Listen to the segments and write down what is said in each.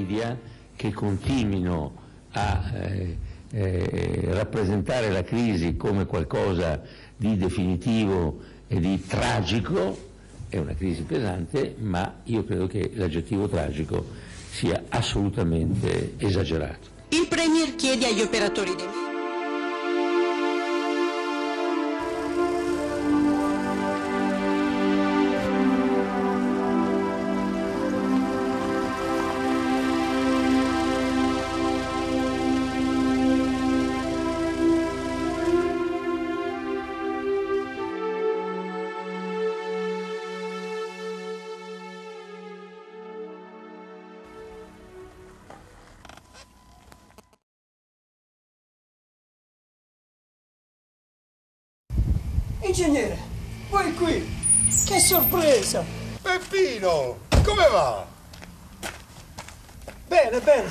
media che continuino a rappresentare la crisi come qualcosa di definitivo e di tragico. È una crisi pesante, ma io credo che l'aggettivo tragico sia assolutamente esagerato. Il Premier chiede agli operatori dei Ingegnere, voi qui! Che sorpresa! Peppino, come va? Bene, bene.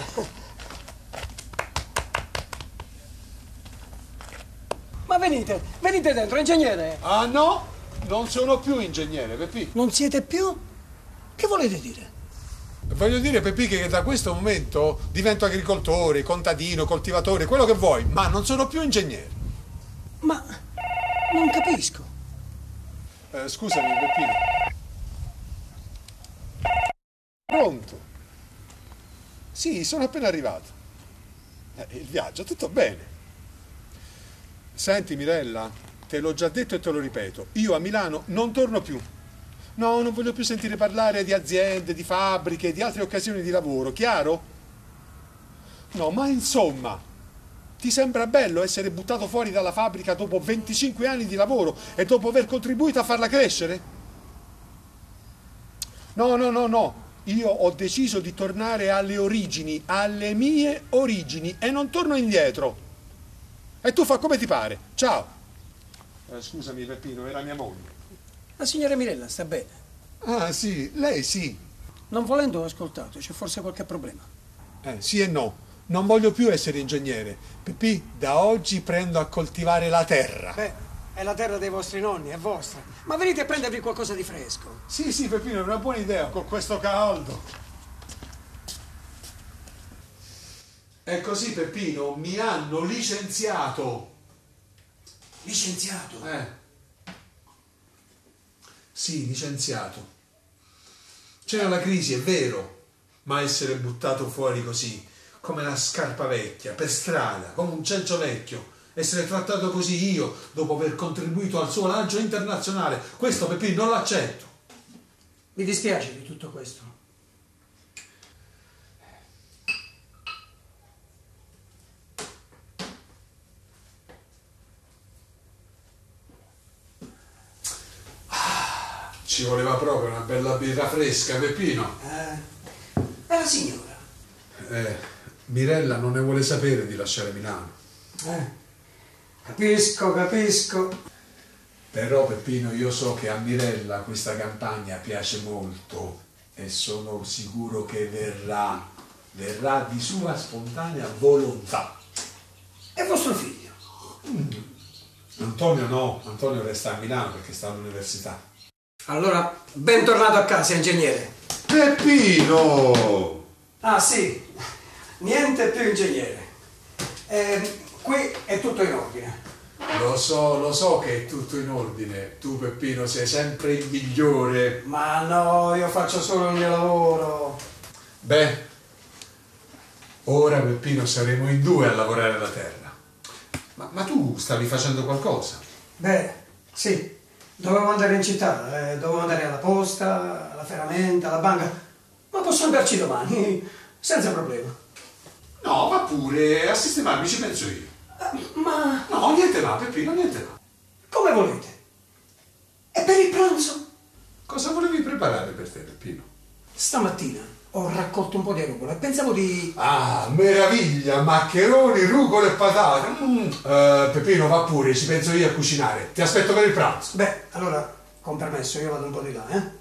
Ma venite, venite dentro, ingegnere. Ah no, non sono più ingegnere, Peppino. Non siete più? Che volete dire? Voglio dire, Peppi, che da questo momento divento agricoltore, contadino, coltivatore, quello che vuoi, ma non sono più ingegnere. Ma non capisco. Scusami, Peppino. Pronto? Sì, sono appena arrivato. Il viaggio, tutto bene. Senti, Mirella, te l'ho già detto e te lo ripeto, io a Milano non torno più. No, non voglio più sentire parlare di aziende, di fabbriche, di altre occasioni di lavoro, chiaro? No, ma insomma, ti sembra bello essere buttato fuori dalla fabbrica dopo 25 anni di lavoro e dopo aver contribuito a farla crescere? No, no, no, no. Io ho deciso di tornare alle origini, alle mie origini e non torno indietro. E tu fa come ti pare. Ciao. Scusami, Peppino, era mia moglie. La signora Mirella sta bene. Ah, sì, lei sì. Non volendo ho ascoltato, c'è forse qualche problema. Sì e no. Non voglio più essere ingegnere. Peppì, da oggi prendo a coltivare la terra. Beh, è la terra dei vostri nonni, è vostra. Ma venite a prendervi qualcosa di fresco. Sì, sì, Peppino, è una buona idea con questo caldo. E così, Peppino, mi hanno licenziato. Licenziato? Sì, licenziato. C'era la crisi, è vero, ma essere buttato fuori così, come una scarpa vecchia, per strada, come un cencio vecchio, essere trattato così io, dopo aver contribuito al suo lancio internazionale, questo, Peppino, non l'accetto. Mi dispiace di tutto questo. Ci voleva proprio una bella birra fresca, Peppino. È la signora. Mirella non ne vuole sapere di lasciare Milano. Capisco, capisco. Però, Peppino, io so che a Mirella questa campagna piace molto e sono sicuro che verrà di sua spontanea volontà. È vostro figlio? Antonio no, Antonio resta a Milano perché sta all'università. Allora, bentornato a casa, ingegnere. Peppino! Ah sì, niente più ingegnere. Qui è tutto in ordine. Lo so che è tutto in ordine. Tu, Peppino, sei sempre il migliore. Ma no, io faccio solo il mio lavoro. Beh, ora, Peppino, saremo in due a lavorare la terra. Ma tu stavi facendo qualcosa? Beh, sì. Dovevo andare in città, dovevo andare alla posta, alla ferramenta, alla banca. Ma posso andarci domani, senza problema. No, va pure, a sistemarmi ci penso io. Ma No, niente va, Peppino, niente va. come volete? E per il pranzo? Cosa volevi preparare per te, Peppino? Stamattina ho raccolto un po' di rucola e pensavo di... Ah, meraviglia, maccheroni, rucola e patate. Peppino, va pure, ci penso io a cucinare. Ti aspetto per il pranzo. Beh, allora, con permesso, io vado un po' di là, eh?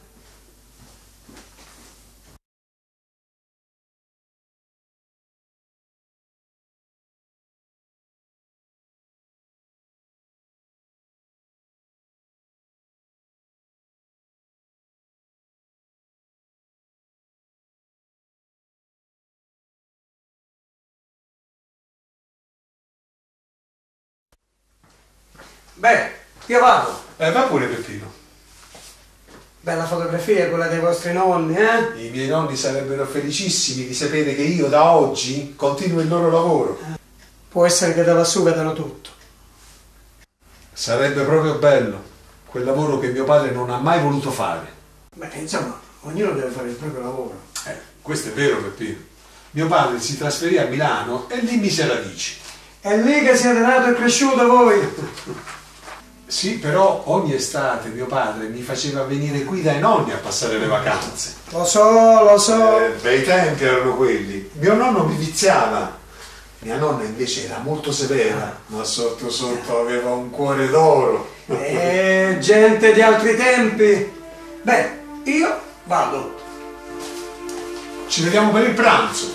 Beh, io vado. Va pure Peppino. Bella fotografia quella dei vostri nonni, eh? I miei nonni sarebbero felicissimi di sapere che io da oggi continuo il loro lavoro. Può essere che da lassù vedano tutto. Sarebbe proprio bello, quel lavoro che mio padre non ha mai voluto fare. Beh, insomma, ognuno deve fare il proprio lavoro. Questo è vero Peppino. Mio padre si trasferì a Milano e lì mise radici. È lì che siete nato e cresciuto voi. Sì, però ogni estate mio padre mi faceva venire qui dai nonni a passare le vacanze. Lo so. Bei tempi erano quelli. Mio nonno mi viziava. Mia nonna invece era molto severa, ma sotto sotto aveva un cuore d'oro. Gente di altri tempi. Beh, io vado. Ci vediamo per il pranzo.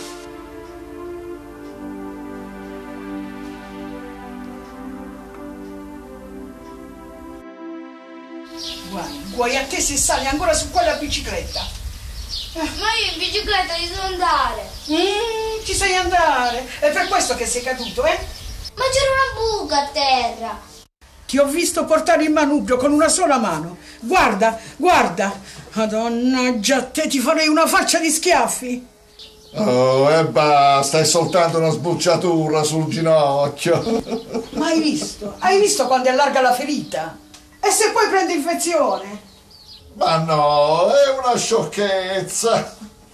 Guarda, guai a te se sali ancora su quella bicicletta. Ma io in bicicletta ci so andare. Ci sai andare. È per questo che sei caduto, eh? Ma c'era una buca a terra. Ti ho visto portare il manubrio con una sola mano. Guarda. Madonna, già te ti farei una faccia di schiaffi. Oh, e basta, è soltanto una sbucciatura sul ginocchio. Ma hai visto? Hai visto quando è larga la ferita? E se poi prende infezione? Ma no, è una sciocchezza.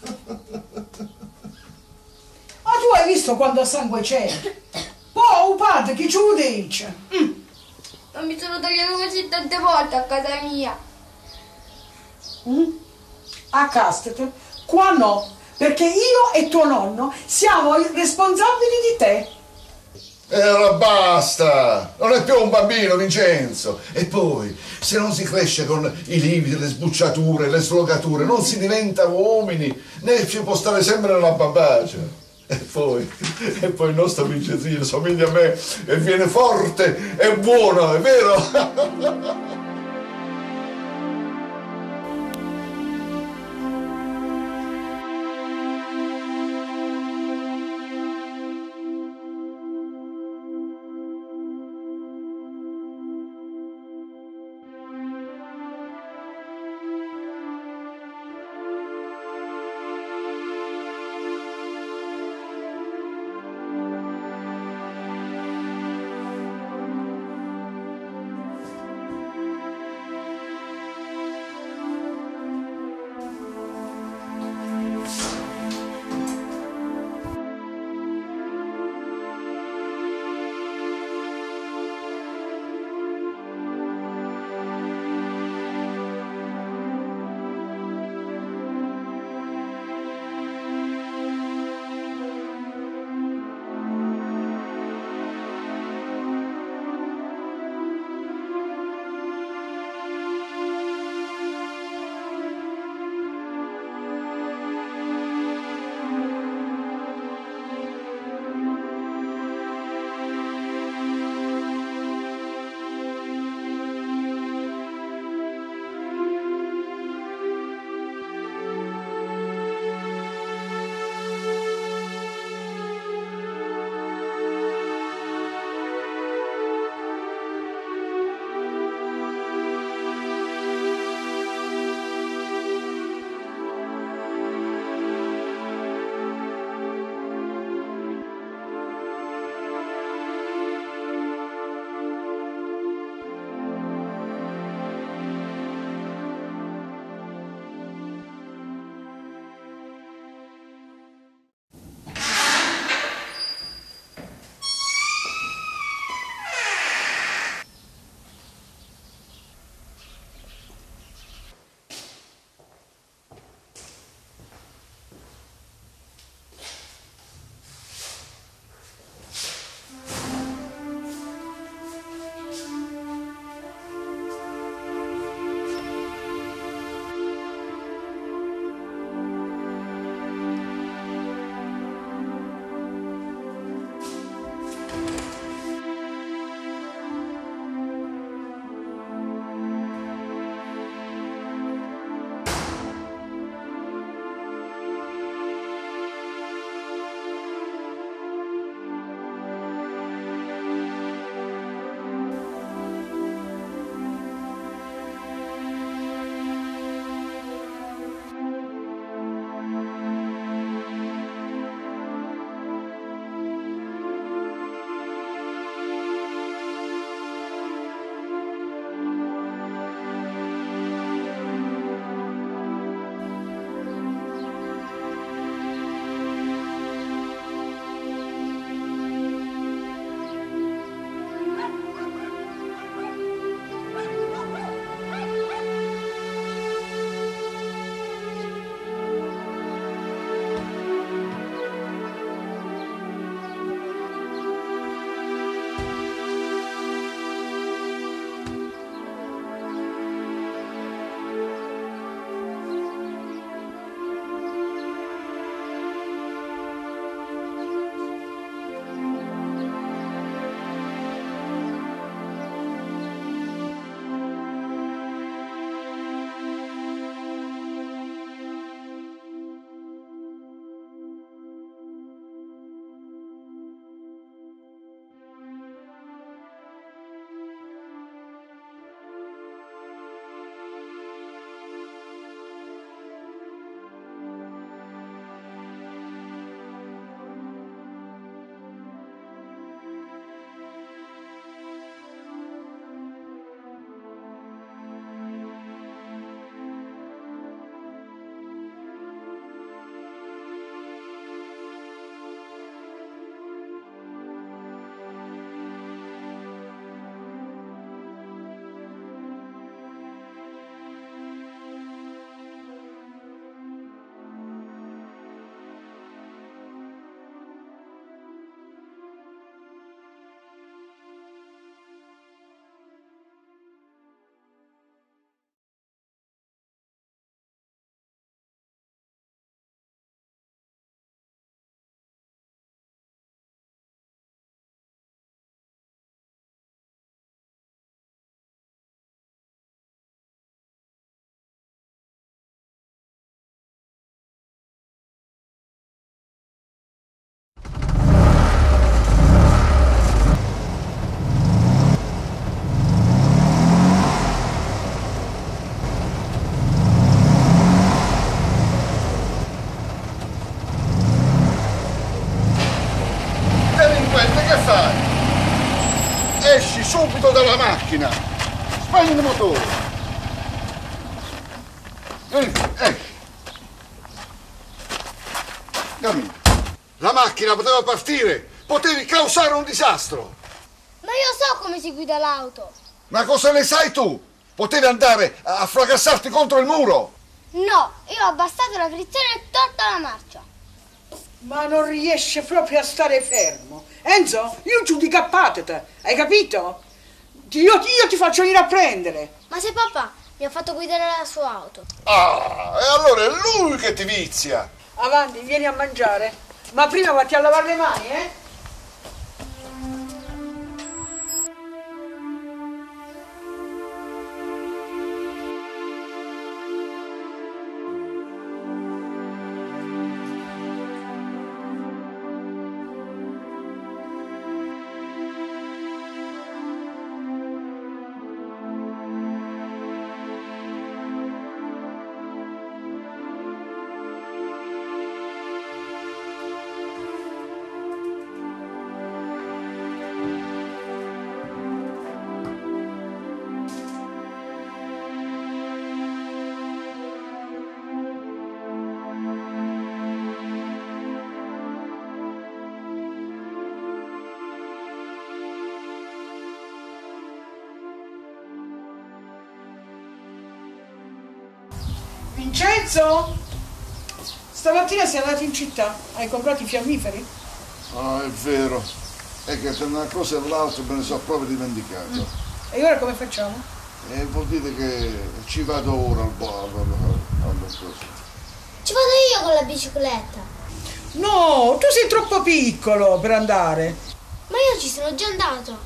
Ma tu hai visto quando sangue c'è? Poi, padre, chi ci lo dice? Non mi sono tagliato così tante volte a casa mia. A Castet? Qua no, perché io e tuo nonno siamo responsabili di te. E allora basta, non è più un bambino Vincenzo. E poi, se non si cresce con i lividi, le sbucciature, le slogature, non si diventa uomini, né ci può stare sempre nella bambagia. E poi il nostro Vincenzino somiglia a me e viene forte e buono, è vero? subito dalla macchina. Spegni il motore. Vieni, cammina. La macchina poteva partire. Potevi causare un disastro. Ma io so come si guida l'auto. Ma cosa ne sai tu? Potevi andare a fracassarti contro il muro. No, io ho abbassato la frizione e tolto la marcia. Ma non riesce proprio a stare fermo. Enzo, io giù di cappate, hai capito? Io ti faccio venire a prendere. Ma se papà mi ha fatto guidare la sua auto. Ah, e allora è lui che ti vizia. Avanti, vieni a mangiare. Ma prima vatti a lavare le mani, eh? Vincenzo? Stamattina sei andato in città, hai comprato i fiammiferi? Ah, è vero. È che tra una cosa e l'altra me ne sono proprio dimenticato. E ora come facciamo? E vuol dire che ci vado ora al coso. Ci vado io con la bicicletta. No, tu sei troppo piccolo per andare. Ma io ci sono già andato.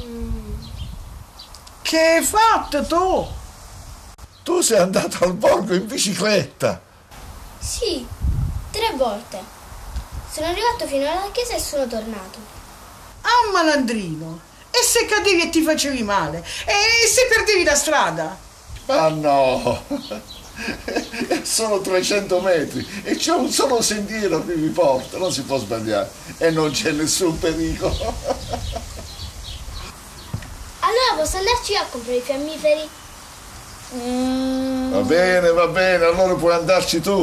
Che hai fatto tu? Tu sei andato al borgo in bicicletta. Sì, 3 volte. Sono arrivato fino alla chiesa e sono tornato. Ah, malandrino. E se cadevi e ti facevi male? E se perdevi la strada? Ma no, sono 300 metri e c'è un solo sentiero che mi porta, non si può sbagliare e non c'è nessun pericolo. Allora posso andarci io a comprare i fiammiferi? Va bene, allora puoi andarci tu.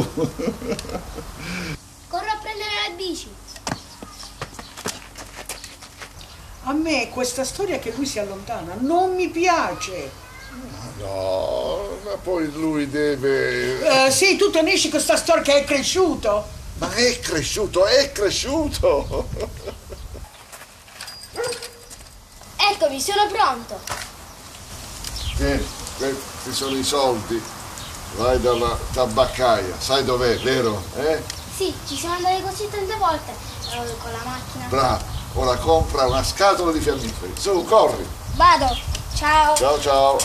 Corro a prendere la bici. A me questa storia che lui si allontana non mi piace. No, ma poi lui deve... Sì, tu tenisci questa storia che è cresciuto. Ma è cresciuto, è cresciuto. Eccomi, sono pronto. Tieni, questi sono i soldi. Vai dalla tabaccaia, sai dov'è, vero? Sì, ci siamo andati così tante volte con la macchina. Bravo, ora compra una scatola di fiammiferi. Su, corri. Vado, ciao. Ciao, ciao.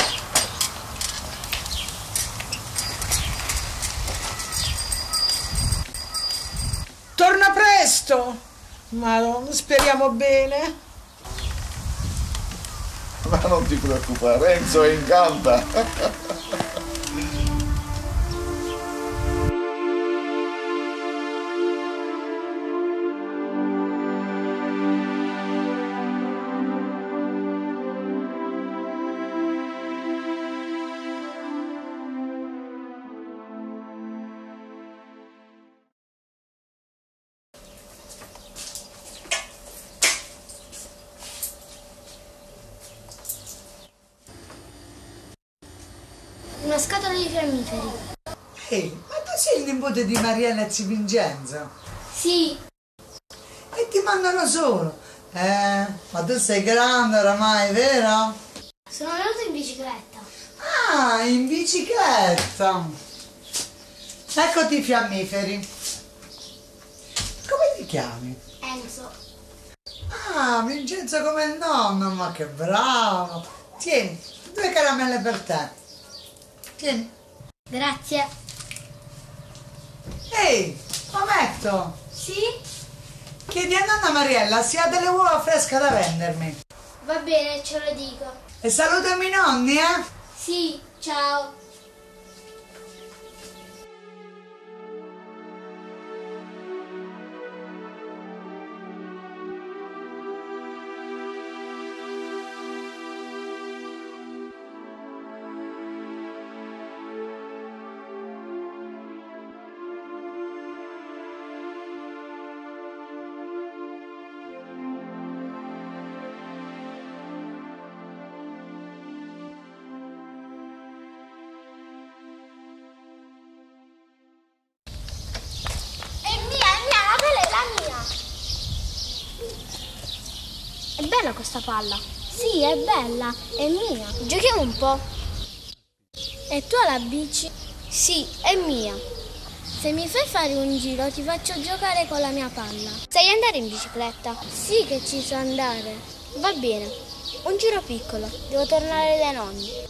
Torna presto. Ma speriamo bene. Ma non ti preoccupare, Enzo è in gamba. Una scatola di fiammiferi. Ehi, ma tu sei il nipote di Mariella e Zio Vincenzo? Sì, E ti mandano solo. Ma tu sei grande oramai, vero? sono venuto in bicicletta. Ah, in bicicletta. Eccoti i fiammiferi. Come ti chiami? Enzo. Ah, Vincenzo come il nonno, ma che bravo. Tieni, 2 caramelle per te. Tieni. Grazie. Ehi, Ometto, Sì? chiedi a nonna Mariella se ha delle uova fresche da vendermi. Va bene, ce lo dico. E salutami i nonni, eh? Sì, ciao. bella questa palla. Sì, è bella, è mia. Giochiamo un po'. E tu alla bici? Sì, è mia. Se mi fai fare un giro ti faccio giocare con la mia palla. Sai andare in bicicletta? Sì che ci so andare. Va bene, un giro piccolo, devo tornare dai nonni.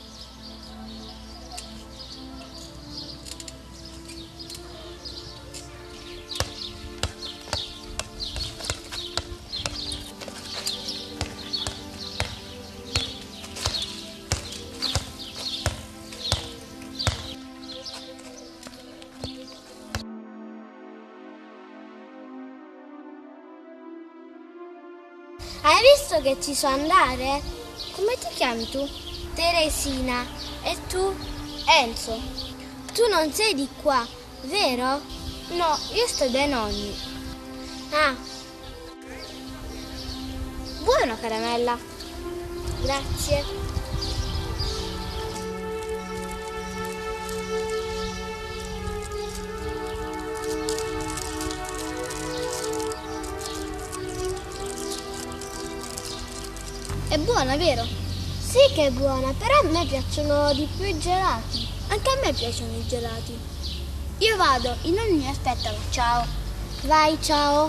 Hai visto che ci so andare? Come ti chiami tu? Teresina. E tu? Enzo. Tu non sei di qua, vero? No, io sto dai nonni. Ah. Vuoi una caramella? Grazie. È buona, vero? Sì che è buona, però a me piacciono di più i gelati. Anche a me piacciono i gelati. Io vado, i nonni mi aspettano. Ciao. Vai, ciao.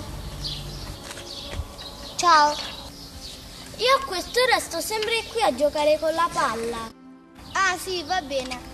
Ciao. Io a quest'ora sto sempre qui a giocare con la palla. Ah sì, va bene.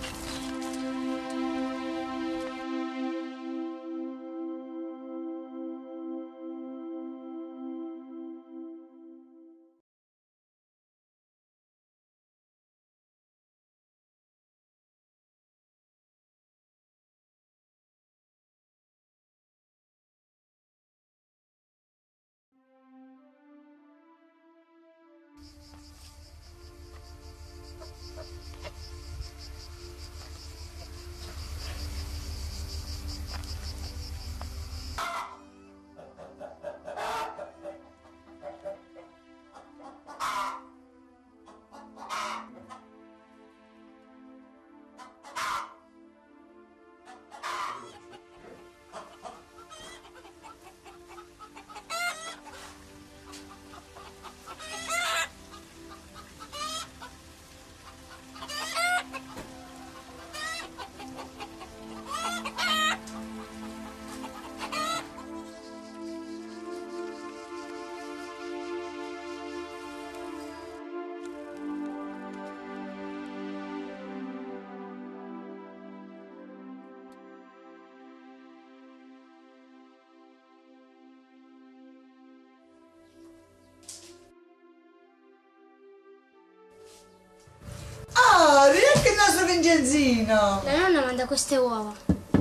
Ah, neanche il nostro Vincenzino! La nonna manda queste uova.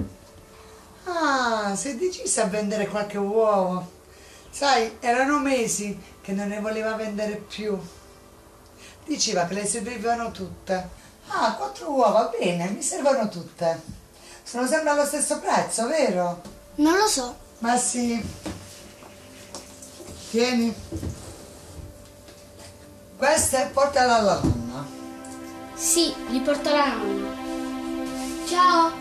Ah, sei decisa a vendere qualche uovo. Sai, erano mesi che non ne voleva vendere più. Diceva che le servivano tutte. Ah, 4 uova, bene, mi servono tutte. Sono sempre allo stesso prezzo, vero? Non lo so. Ma sì. Tieni. Queste portale alla nonna. Sì, li porto la nonna. Ciao.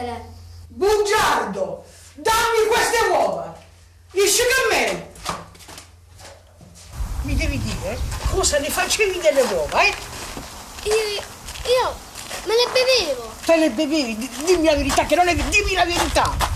ridere. Bugiardo, dammi queste uova. Esci con me. Mi devi dire cosa ne facevi delle uova, eh? Io me le bevevo. Te le bevevi? Dimmi la verità, che non è... Dimmi la verità.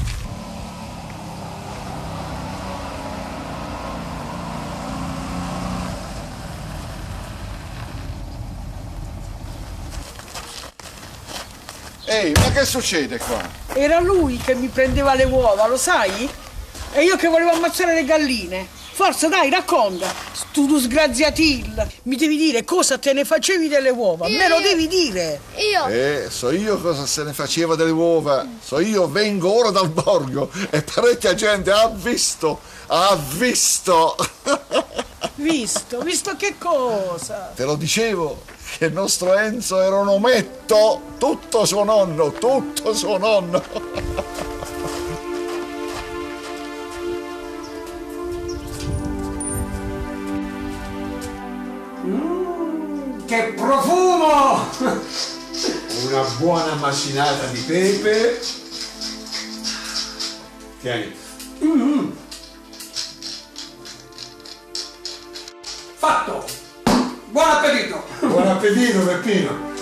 Ehi, ma che succede qua? Era lui che mi prendeva le uova, lo sai? E io che volevo ammazzare le galline. Forza, dai, racconta. Tu sgraziatil. Mi devi dire cosa te ne facevi delle uova. Me lo devi dire. Io. So io cosa se ne faceva delle uova. So io, vengo ora dal borgo e parecchia gente ha visto. Visto che cosa? Te lo dicevo, che il nostro Enzo era un ometto. Tutto suo nonno. Che profumo! Una buona macinata di pepe. Tieni. Fatto! Buon appetito! Buon appetito, Peppino.